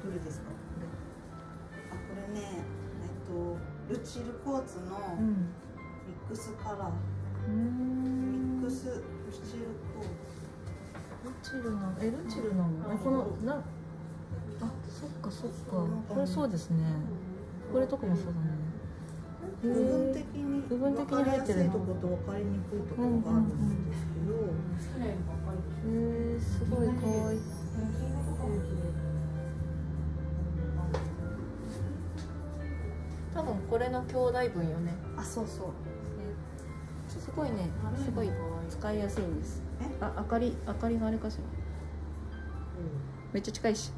どれですか？あ、これね、ルチルコーツのミックスカラー。ミックスルチルコーツ。 ルチルなの？このあ、そっかそっか。これそうですね。これとかもそうだね。 部分的に分かりやすいとこと分かりにくいところがあるんですけど、 すごい可愛い。多分これの兄弟分よね。 あ、そうそう。 すごいね、すごい使いやすいんです。あ、明かりがあれかしら。めっちゃ近いし。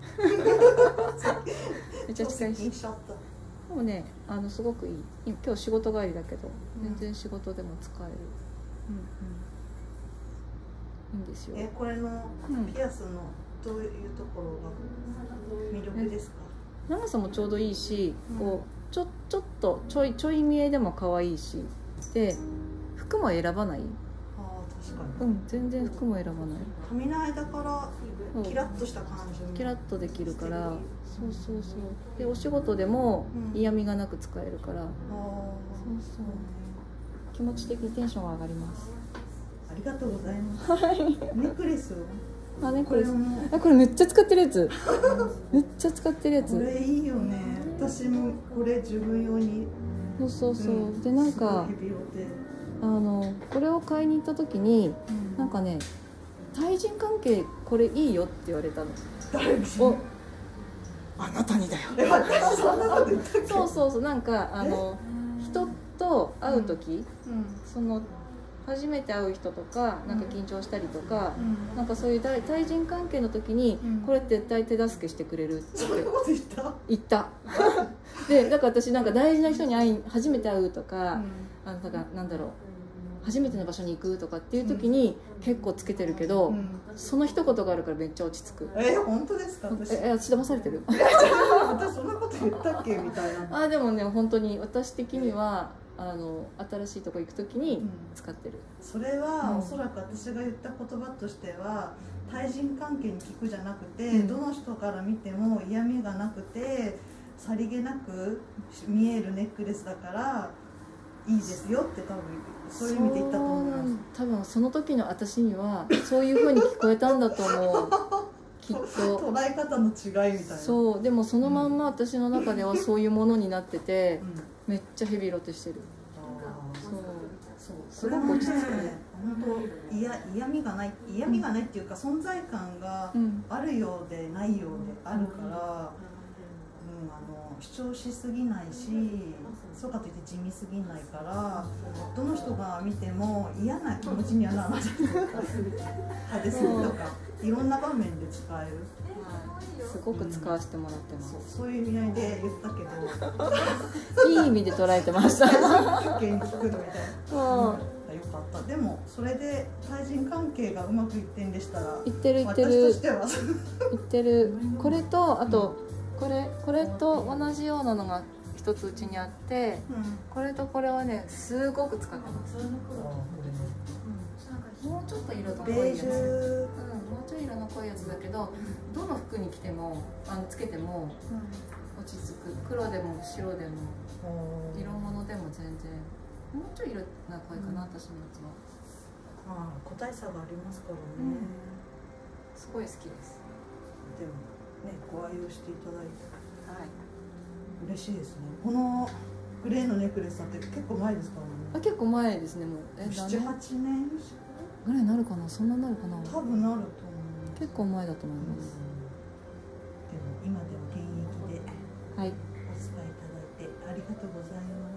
めっちゃ近いし。でもね、すごくいい。今日仕事帰りだけど、全然仕事でも使える。いいんですよ。 これのピアスのどういうところが魅力ですか？ 長さもちょうどいいし、こうちょっとちょい見えでも可愛いし、で服も選ばない。 確かに。 全然服も選ばない。 髪の間からキラッとした感じ。 キラッとできるから、そう。でお仕事でも嫌味がなく使えるから、そう気持ち的にテンションが上がります。 ありがとうございます。ネックレス。 ネックレス。これめっちゃ使ってるやつ。めっちゃ使ってるやつ。 これいいよね。私もこれ自分用に。 そう。でなんかこれを買いに行った時に、なんかね、対人関係これいいよって言われたの。 あなたにだよ。私そんなこと言ったっけ？ そうなんか人と会う時、その初めて会う人とかなんか緊張したりとか、なんかそういう対人関係の時に、これ絶対手助けしてくれるって言った。でだから私なんか大事な人に初めて会うとか、なんだろう、初めての場所に行くとかっていう時に結構つけてるけど、その一言があるからめっちゃ落ち着く。 本当ですか？ 私騙されてる？ 私そんなこと言ったっけみたいな。 でもね、本当に私的には新しいとこ行く時に使ってる。 それはおそらく私が言った言葉としては、対人関係に聞くじゃなくて、どの人から見ても嫌味がなくてさりげなく見えるネックレスだからいいですよって多分そういう意味で言ったと思います。 多分その時の私にはそういう風に聞こえたんだと思う。きっと捉え方の違いみたいな。 そうでもそのまんま私の中ではそういうものになってて、めっちゃヘビロテしてる。 すごく落ち着くね。本当嫌味がないっていうか、存在感があるようでないようであるから、主張しすぎないし、そうかといって地味すぎないから、どの人が見ても嫌な気持ちにはならない。派手すぎとかいろんな場面で使える。 すごく使わせてもらってます。 そういう意味合いで言ったけど、 いい意味で捉えてました。 余計に聞くみたいな。よかった。でもそれで対人関係がうまくいってんでしたら、 いってる私としては言ってる。これとあとこれと同じようなのが一つうちにあって、これとこれはねすごく使ってます。もうちょっと色の濃いやつ、もうちょい色の濃いやつだけど、どの服に着てもつけても落ち着く。黒でも白でも色物でも全然。もうちょい色が濃いかな、私のやつは。 個体差がありますからね。 すごい好きです。 でもね、ご愛用していただいて、嬉しいですね。このグレーのネックレスだって結構前ですからね。 結構前ですね。もう 7、8年ぐらいになるかな。そんなになるかな。 多分なると思う。 結構前だと思います。 でも今でも現役でお使いいただいてありがとうございます。